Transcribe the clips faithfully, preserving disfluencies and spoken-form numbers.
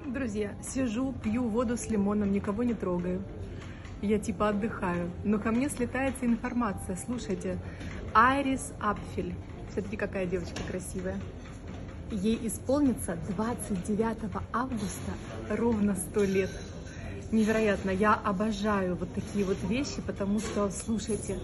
Друзья, сижу, пью воду с лимоном, никого не трогаю. Я типа отдыхаю. Но ко мне слетается информация. Слушайте, Айрис Апфель. Смотрите, какая девочка красивая. Ей исполнится двадцать девятого августа ровно сто лет. Невероятно. Я обожаю вот такие вот вещи, потому что, слушайте,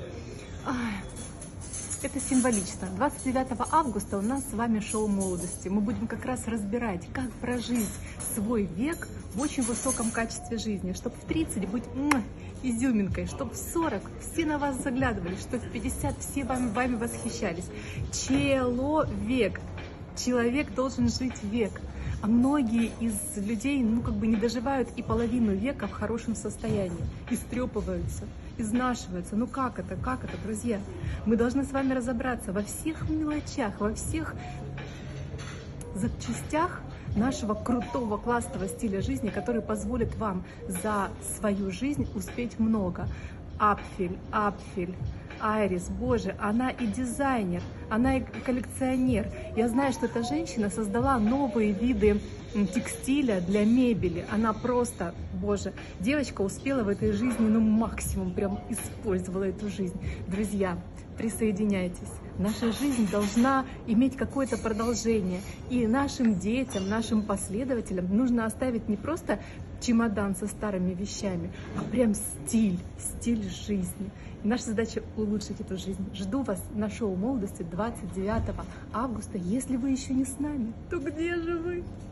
это символично. двадцать девятого августа у нас с вами шоу молодости. Мы будем как раз разбирать, как прожить свой век в очень высоком качестве жизни, чтобы в тридцать быть м, изюминкой, чтобы в сорок все на вас заглядывали, чтобы в пятьдесят все вами, вами восхищались. Человек. Человек должен жить век. А многие из людей, ну, как бы не доживают и половину века в хорошем состоянии, истрепываются, изнашиваются. Ну, как это, как это, друзья? Мы должны с вами разобраться во всех мелочах, во всех запчастях нашего крутого, классного стиля жизни, который позволит вам за свою жизнь успеть много. Апфель, Апфель. Айрис, боже, она и дизайнер, она и коллекционер. Я знаю, что эта женщина создала новые виды текстиля для мебели. Она просто, боже, девочка успела в этой жизни, ну, максимум, прям использовала эту жизнь. Друзья, присоединяйтесь. Наша жизнь должна иметь какое-то продолжение. И нашим детям, нашим последователям нужно оставить не просто чемодан со старыми вещами, а прям стиль, стиль жизни. И наша задача улучшить эту жизнь. Жду вас на шоу молодости двадцать девятого августа. Если вы еще не с нами, то где же вы?